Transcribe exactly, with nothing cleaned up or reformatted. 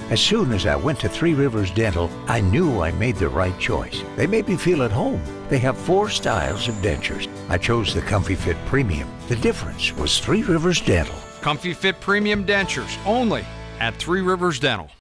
As soon as I went to Three Rivers Dental, I knew I made the right choice. They made me feel at home. They have four styles of dentures. I chose the Comfy Fit Premium. The difference was Three Rivers Dental. Comfy Fit Premium Dentures, only at Three Rivers Dental.